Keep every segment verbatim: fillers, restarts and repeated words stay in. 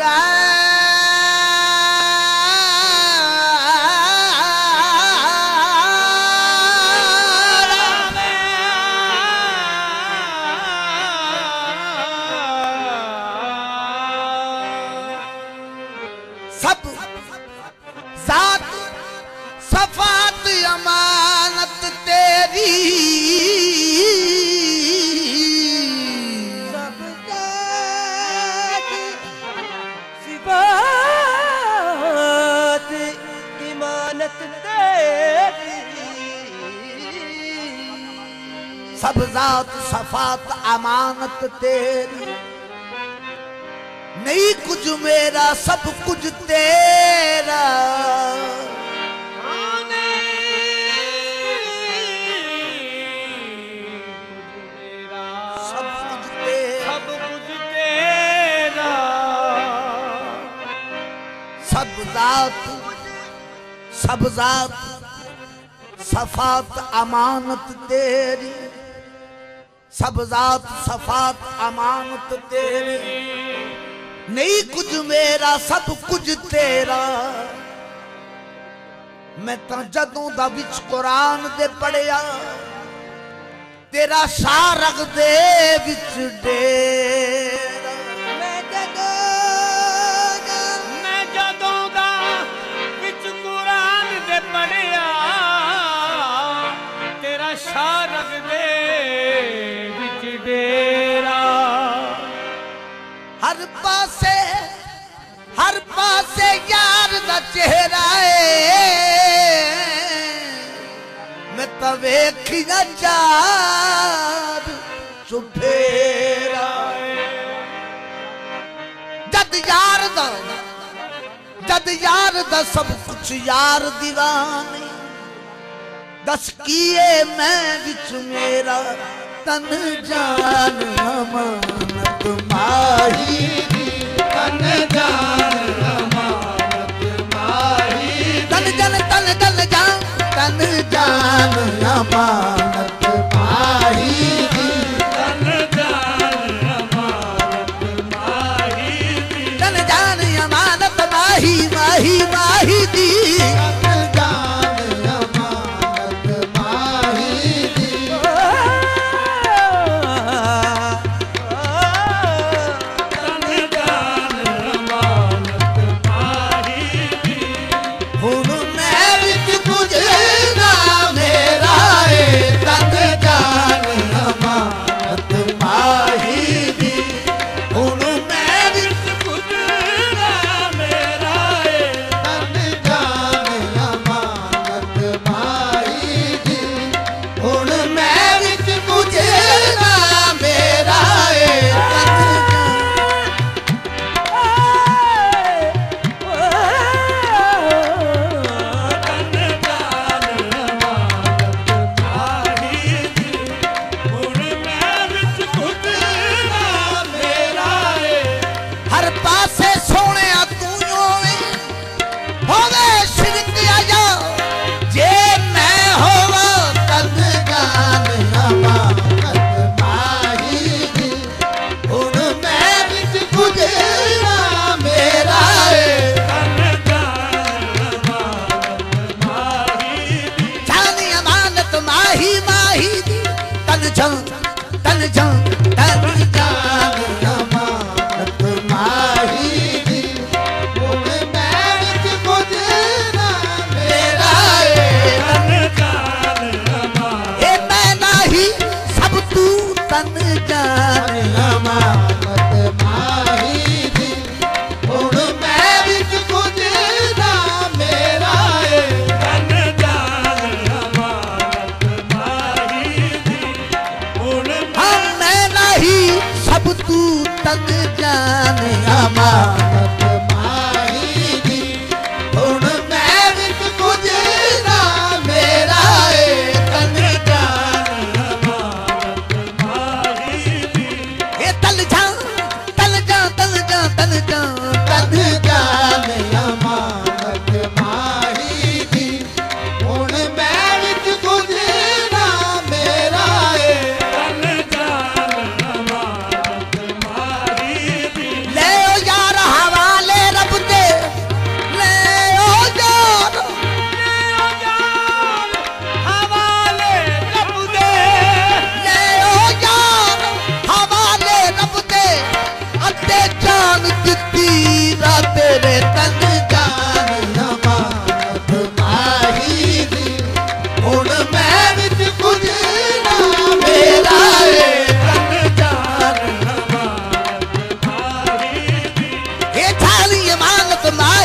सब जात सफात अमानत तेरी, सब जात सिफात इमानत तेरी, सब जात सफात अमानत तेरी, नहीं कुछ मेरा सब कुछ तेरा, सब कुछ तेरा, सब कुछ तेरा, सब जात सब जात सफात अमानत तेरी, सब जात सफात अमानत तेरी, नहीं कुछ मेरा सब कुछ तेरा। मैं तो जदों दा विच कुरान दे पढ़िया, तेरा शाह रख दे विच डेरा। मैं जदों मैं जदों दा विच कुरान दे पढ़िया, तेरा शाह रख दे विच डेरा। हर पासे हर पासे यार दा चेहरा है, मैं तो वेखिया चार चुफेरा। जद यार दा जद यार दा सब कुछ यार दीवानी, दस किए मैं विच मेरा तन जान अमानत माही, तन जान अमानत माही, तन जन तन जन जान तन जान अमानत माही, तन जान अमानत माही, तन जान अमानत माही माही माही दी, तन जान अमानत माही दी। तन जान अमानत माही दी, हुन मैं विच कुछ ना मेरा है, तन जान अमानत माही दी, हुन मैं विच कुछ ना मेरा है, तन जान अमानत माही दी, हुन मैं विच कुछ ना मेरा है, तन हर पासे सोने तू होवे होवे शिरक आया, जे मैं होवा तन जान अमानत माही दी, हुन मैं विच कुछ ना मेरा है, जान अमानत माही माही दी, तन जान तन जान तन जान अमानत माही दी, हुन मैं विच कुछ ना मेरा है, ए मैं नाही सब तू तन जान अमानत माही दी, हुन मैं विच कुछ ना मेरा है, हम मैं नाही सब तू तन जान अमानत माही दी, हुन मैं विच कुछ ना मेरा है, तन जान ए तल जा तल जा तल जा तल जा तन जान अमानत माही दी, हुन मैं विच कुछ ना मेरा है, ले ओ यार हवा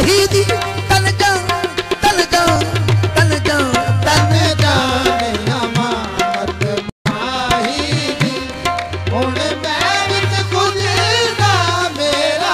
माही दी तन जा तन जा तन जा तन जाने अमानत माही दी हुण मैं विच गुजरदा मेरा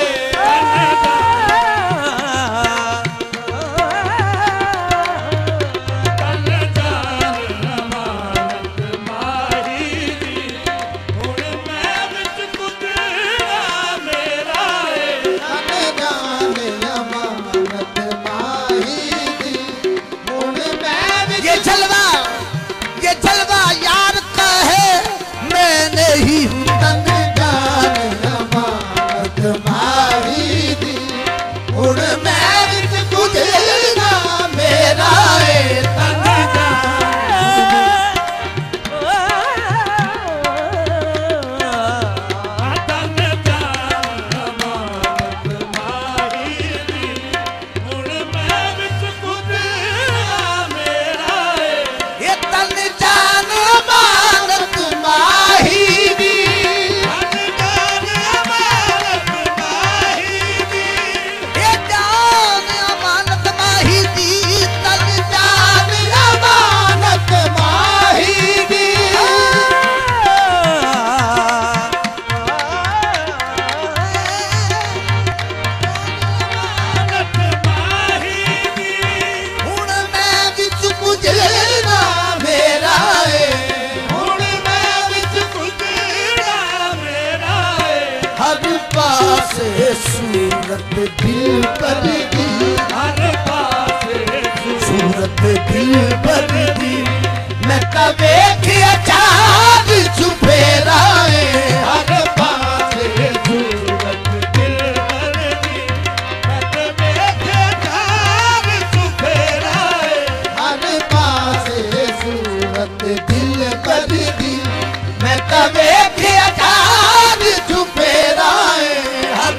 सूरत दिल पर दी हर पासे सूरत दिल पर दी मैं कबे किया चाँद छुपे राए हर पासे सूरत दिल पर दी मैं कबे किया चाँद छुपे राए हर पासे सूरत दिल पर दी मैं कबे किया चाँद छुपे राए हर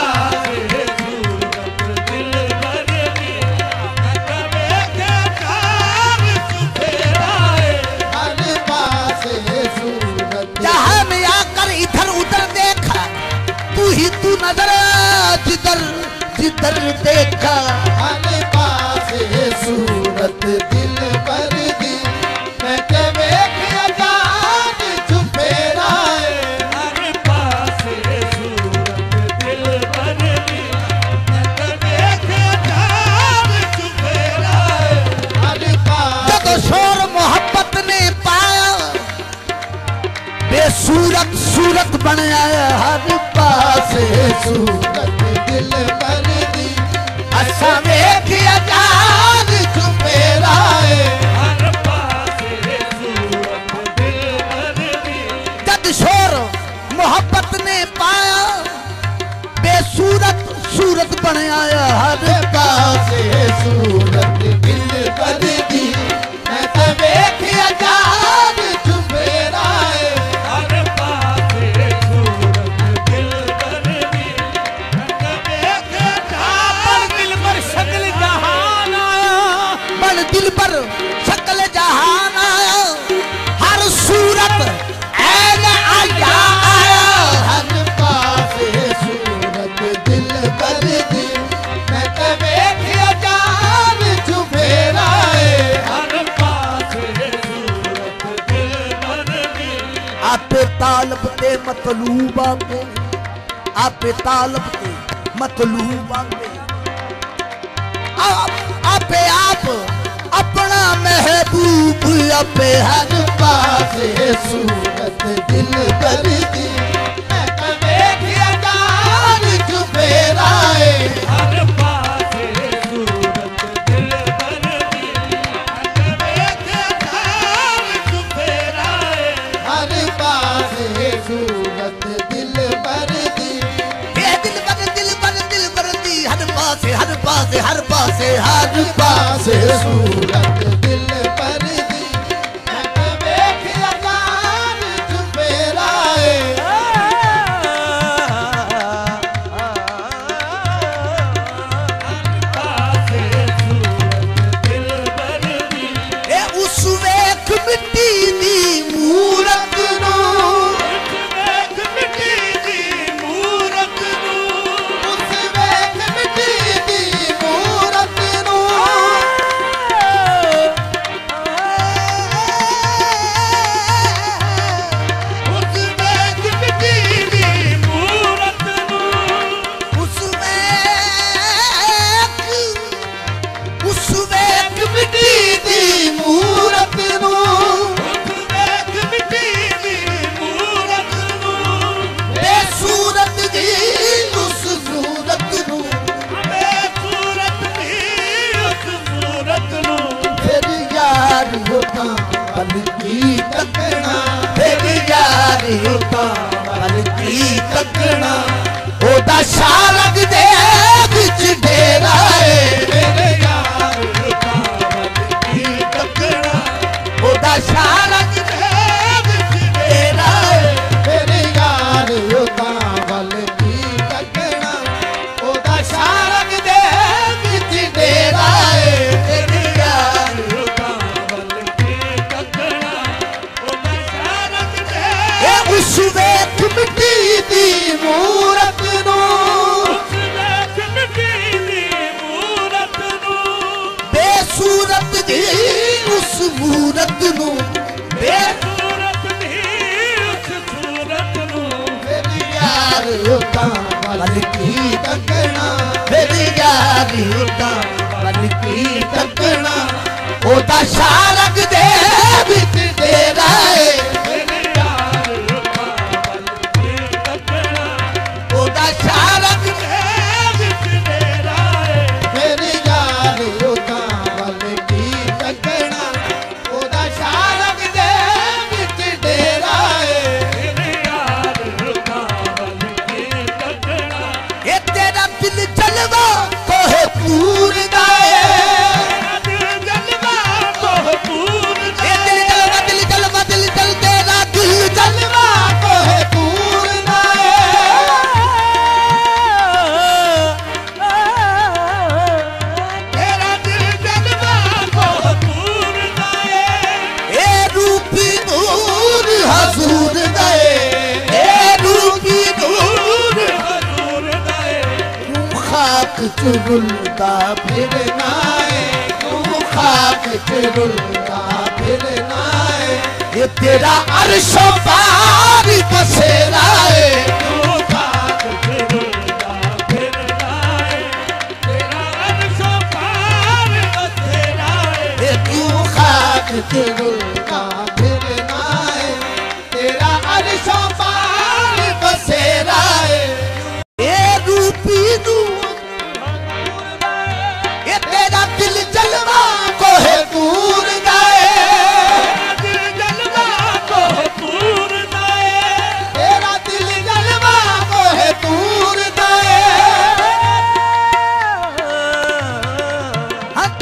नजर जिधर जिधर देखा हर पासे सूरत दिल पर दी मैं कबे किया चाँद छुपे राए हर पासे सूरत दिल पर दी मैं कबे किया चाँद छुपे राए हर पासे जब शोर मोहब्बत ने पाया बेसूरत सूरत बनाया हर पासे सूरत दिल पर दी असा वेखिया चाँद छुपे राए हर पासे सूरत दिल पर दी जद शोर मोहब्बत ने पाया बेसूरत सूरत बनाया हर पासे सूरत दिल पर दी मैं तो वेखिया चाँद छुपे राए हर पासे सूरत दिल पर दी मैं तो वेखिया चाँद दिल पर शक्ल जहान आया बन दिल पर शक्ल जहान आया हर सूरत ऐन आया आया हर पासे सूरत दिल पर दी मैं तो वेखिया चाँद छुपे राए हर पासे सूरत दिल पर दी आपे तालब ते मतलूब आके आपे तालब ते मतलूब आके आपे आप अपना महबूब आपे हर पासे सूरत दिल पर दी मैं तो वेखिया चाँद छुपे राए हर पासे सूरत दिल पर दी मैं तो वेखिया चाँद छुपे राए हर पासे सूरत दिल पर दी हे दिल पर दिल पर दिल पर दी हर पासे हर पासे हर पासे हर पासे सूरत दिल पर दी मैं तो वेखिया चाँद छुपे राए उस वेख मिट्टी दी मूरत नू वेख मिट्टी दी मूरत नू उस वेख मिट्टी दी दी मूरत नू देख मिट्टी दी मूरत नू बेसूरत दी उस मूरत नू बेसूरत दी उस सूरत नू मेरी यार उता वल की तकना मेरी यार उता वल की तकना ओदा शारग दे विच डेरा है मेरे यार रुका वल की तकना ओदा शारग दे विच डेरा है मेरी यार उता वल की तकना ओदा शारग दे विच डेरा है मेरे यार रुका वल की तकना ये तेरा दिल जलवा कोहे पूर दाए दिल जलवा को पूर ये दिल जलवा दिल जलवा दिल जल तेरा दिल जलवा कोहे पूर दाए तेरा दिल जलवा को पूर दाए ए रूपी नूर हजूर दाए ए रूपी नूर हजूर दाए तू खाक चुरुलता फिरना है तू खाक चुरुलता फिरना है ये तेरा अर्शो पार बसेरा है तू खाक फिरता फिरना है तेरा अर्शो पार बसेरा है ये तू खाक चुरुलता फिरना है तेरा अर्शो पार बसेरा है ये रूपी नूर ये तेरा दिल जलवा कोहे दूर गाए दिल जलवा को पूर दाए तेरा दिल जलवा कोहे दूर गाए हाँ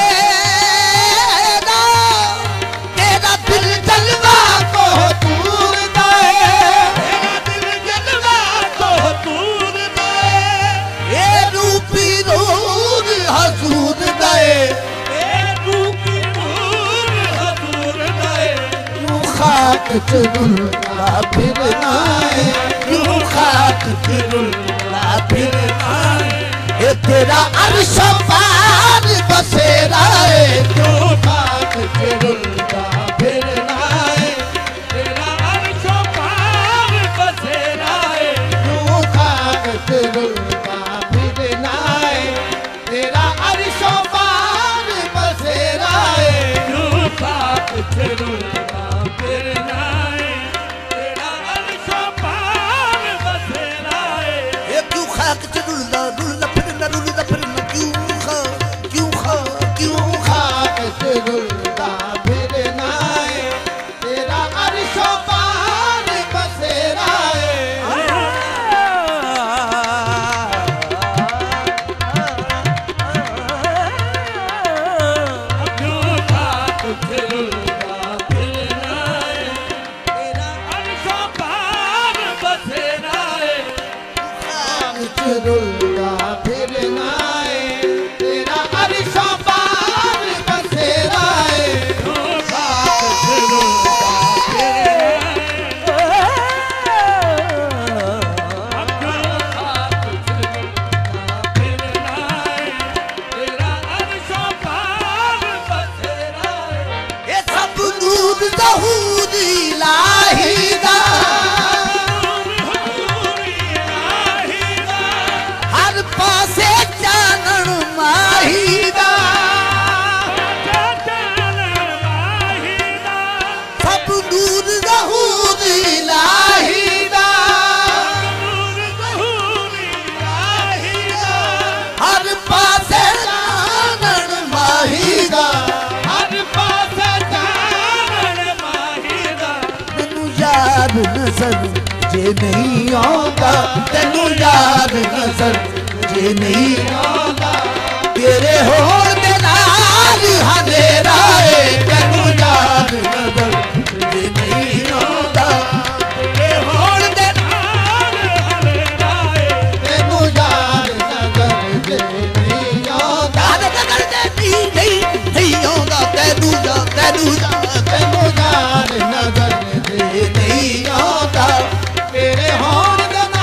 तेरा तेरा दिल जलवा कोहे दूर गाए तेरा दिल जलवा को पूर दाए ये रूपी नूर हजूर गए ए रूपी नूर हजूर दाए यूं खाक चुरुलता फिरना है यूं खाक चुरुलता फिरना है ये तेरा अर्श पार बसेरा है यूं खाक चुरुलता फिरना है तेरा अर्शो पार बसेरा है यूं खाक चुरुलता फिरना है तेरा अर्श पार बसेरा है तू खाक फिरता फिरना है तेरा अर्शो पार बसेरा है ये क्यों खाक चुरुलता रुलता फिरना रुलता फिरना क्यों खा क्यों खा क्यों खाक चुरुलता फिरना है तेरा अर्श पार बसेरा है तू खाक फिरता फिरना है तेरा अर्शो पार बसेरा है खाक चुरुलता फिरना है तेरा अर्श पार बसेरा है तू खाक फिरता फिरना है तू खाक फिरता फिरना है तेरा अर्शो पार बसेरा है ये सब नूर ज़हूर इलाही दा हर पासे चानण माही दा सब नूर ज़हूर इलाही दा हर पासे चानण माही दा तेनू याद नजर जे नहीं आਉਂਦਾ तेनू याद नजर जे नहीं आਉਂਦਾ तेरे होण दे नाल हनेरा है तेनू याद नजर जे नहीं आਉਂਦਾ तेरे होण दे नाल हनेरा है तेनू याद नजर जे नहीं आਉਂਦਾ नजर जे नहीं नहीं आਉਂਦਾ तेनू याद तेनू याद तेनू याद नजर जे नहीं आਉਂਦਾ तेरे होण दे नाल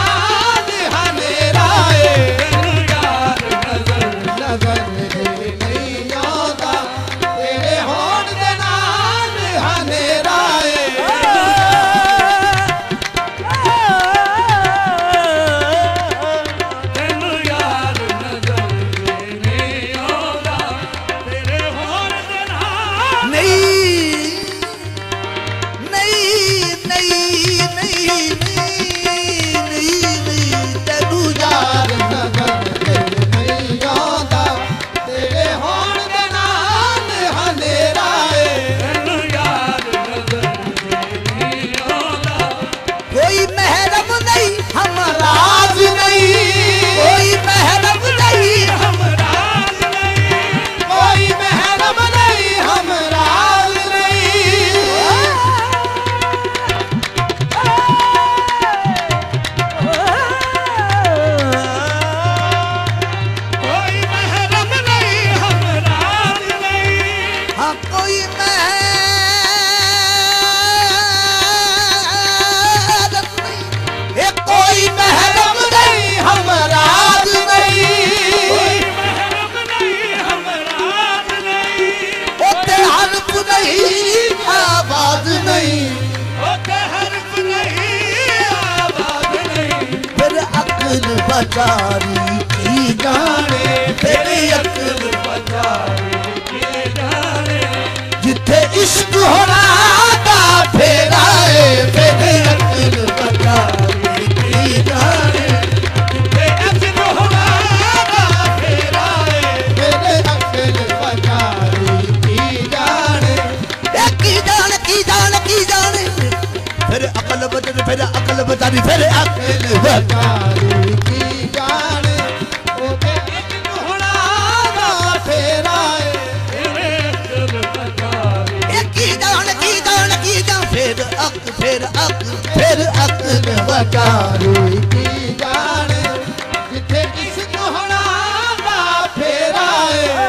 बचारी की जाने, फिर अकल बचारी की जाने, जिथे इश्क होना दा फेरा है, फिर अकल बचारी की जाने, जिथे इश्क होना दा फेरा है, फिर अकल बचारी की जाने, की जाने की जाने की जाने, फिर अकल बचारी, फिर अकल बचारी, फिर अकल बचारी की जाने, ओते इश्क होना दा फेरा है, फिर अकल बचारी की जाने की जाने की जाने, फिर अक फिर अक फिर अकल बचारी की जाने, जिथे इश्क होना दा फेरा है।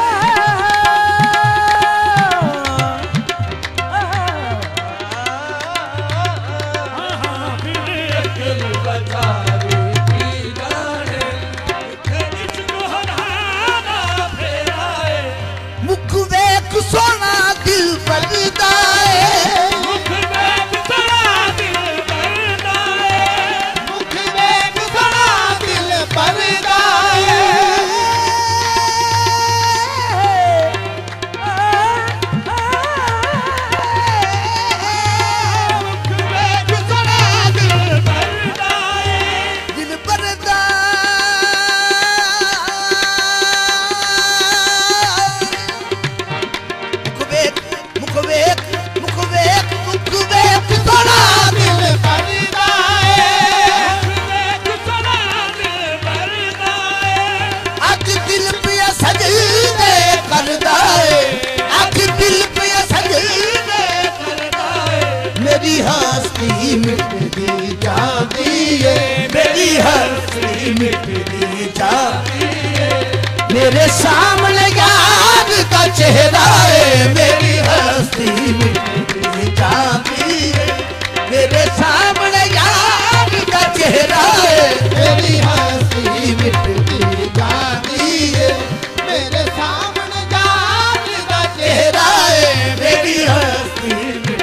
मुख वेख सोना दिल भरदा है, मुख वेख सोना दिल भरदा है, मुख वेख सोना दिल भरदा है, मुख वेख सोना दिल भरदा है, दिल भरदा मुख वेख मुख वेख मुख वेख मुख वेख सोना दिल भरदा है, मुख वेख सोना दिल भरदा है, अख दिल पे सजदे करदा है, अख दिल पे सजदे करदा है, मेरी हस्ती मिटदी जाती है, मेरी हस्ती मिटदी जाती है, मेरे सामने यार का चेहरा है, मेरी हस्ती मिटदी जाती है, मेरे सामने यार का चेहरा है, मेरी हस्ती मिटदी जाती है, मेरे सामने यार का चेहरा है, मेरी हस्ती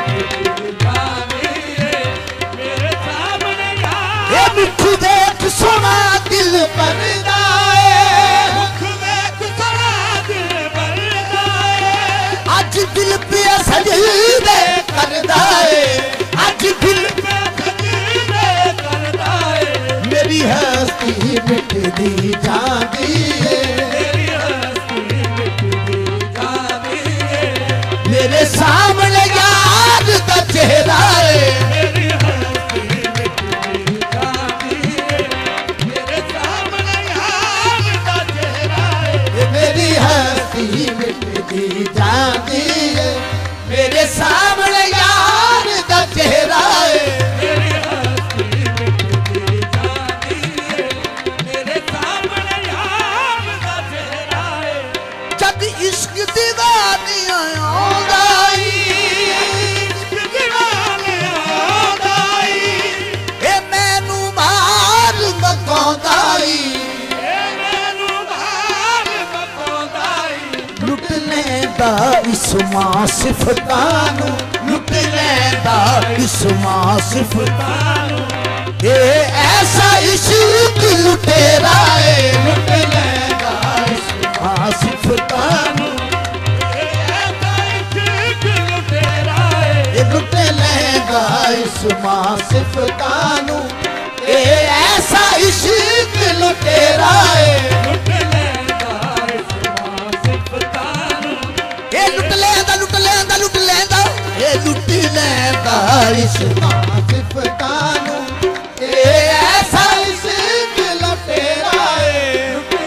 मेरे सामने यार ये मुख देख सोना दिल भरदा है, मुख वेख सोना दिल भरदा है, आज दिल पे सजदे करदा है, आज दिल पे सजदे करदा है, मेरी हस्ती मिटदी जाती है, मेरी हस्ती मिटदी जाती है, मेरे सामने यार का चेहरा है, मेरी हस्ती मिटदी जाती है, मेरे सामने यार का चेहरा है, ये मेरी हस्ती मिटदी जाती है, मेरे सामने यार का चेहरा है, मेरी हस्ती मिटदी जाती है, मेरे सामने यार का चेहरा है, जब इश्क दीवानी आਉਂਦਾ इश्क दीवाने आਉਂਦਾ ਏ ਮੈਨੂੰ ਮਾਰ ਮਕਾਉਂਦਾ ਏ ਮੈਨੂੰ ਮਾਰ ਮਕਾਉਂਦਾ ਲੁੱਟ ਲੈਂਦਾ ਇਸਮਾਂ ਸਿਫਤਾਂ ਨੂੰ, ਲੁੱਟ ਲੈਂਦਾ ਇਸਮਾਂ ਸਿਫਤਾਂ ਨੂੰ, ਇਹ ਐਸਾ ਇਸ਼ਕ ਲੁਟੇਰਾ ਏ, ਲੁੱਟ ਲੈਂਦਾ ਇਸਮਾਂ ਸਿਫਤਾਂ ਨੂੰ, ਇਹ ਲੁੱਟ ਲੈਂਦਾ ਇਸਮਾਂ ਸਿਫਤਾਂ ਨੂੰ, ਇਹ ਐਸਾ ਇਸ਼ਕ ਲੁਟੇਰਾ ਏ, ਇਹ ਲੁੱਟ ਲੈਂਦਾ ਲੁੱਟ ਲੈਂਦਾ ਲੁੱਟ ਲੈਂਦਾ, ਇਹ ਲੁੱਟ ਲੈਂਦਾ ਇਸਮਾਂ ਸਿਫਤਾਂ ਨੂੰ, ਇਹ ਐਸਾ ਇਸ਼ਕ ਲੁਟੇਰਾ ਏ,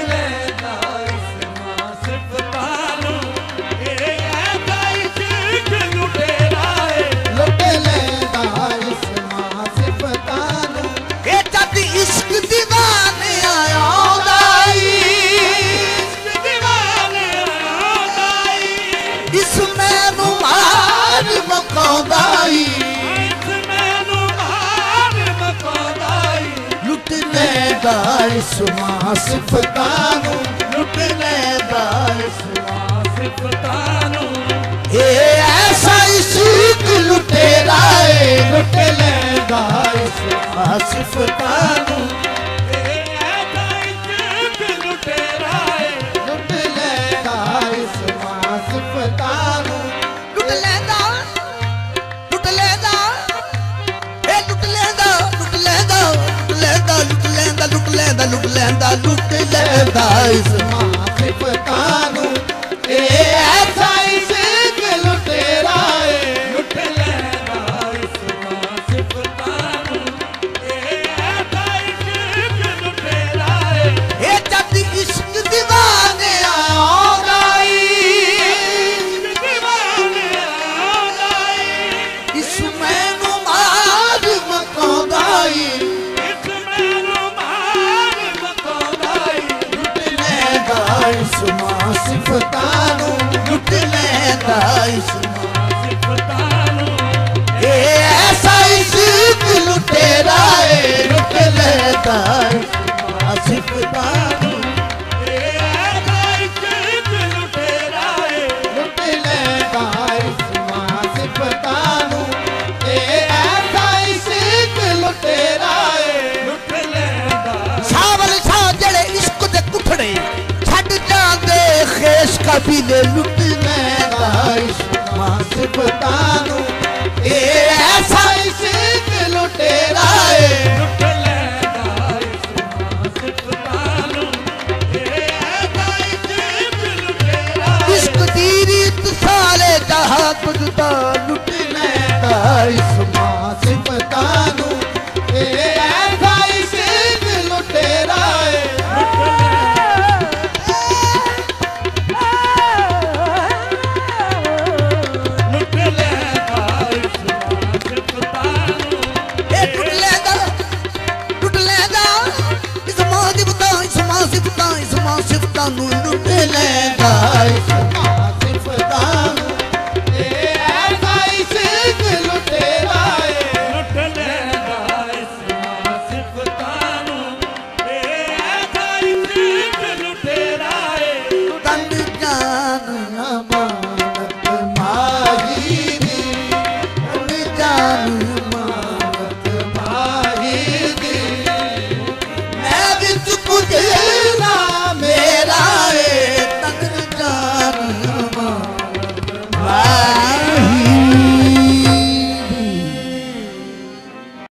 ਲੁੱਟ ਲੈਂਦਾ ਇਸਮਾਂ ਸਿਫਤਾਂ ਨੂੰ, ਇਹ ਜਦ ਇਸ਼ਕ ਦੀਵਾਨੇ ਆਉਂਦਾ ਇਸ ਮੈਨੂੰ ਮਾਰ ਮਕਾਉਂਦਾ ਲੁੱਟ ਲੈਂਦਾ ਇਸਮਾਂ ਸਿਫਤਾਂ ਨੂੰ, ਲੁੱਟ ਲੈਂਦਾ ਇਸਮਾਂ ਸਿਫਤਾਂ ਨੂੰ, ਇਹ ਐਸਾ ਇਸ਼ਕ ਲੁਟੇਰਾ ਏ, ਲੁੱਟ ਲੈਂਦਾ ਇਸਮਾਂ ਸਿਫਤਾਂ ਨੂੰ, ਇਹ लैंदा लुट लैंदा इस्मां सिफतानू ए ऐसा इश्क लुटेरा है लुट लैंदा इस्मां सिफतानू ए ऐसा इश्क लुटेरा है ए जद इश्क दीवाने आंदाई दीवाने आंदाई इस मैनू मार मकांदाई इस मैनू मार मकांदाई लुट लैंदा इस्मां सिफतानू लुट लैंदा इस्मां सिफतानू ए ऐसा इश्क लुटेरा है लुट लैंदा इस्मां सिफतानू ए ऐसा इश्क लुटेरा है लुट लैंदा इस्मां सिफतानू ए ऐसा इश्क लुटेरा है लुट लैंदा सावल शाह जड़े इश्क दे कुठड़े छड़ जांदे खेश कबीले लुट लैंदा इस्मां सिफतानू ए ऐसा इश्क लुटेरा है लुट लैंदा इस्मां सिफतानू ए ऐसा इश्क लुटेरा इश्क दी रीत सारे जहां तुझदा लुट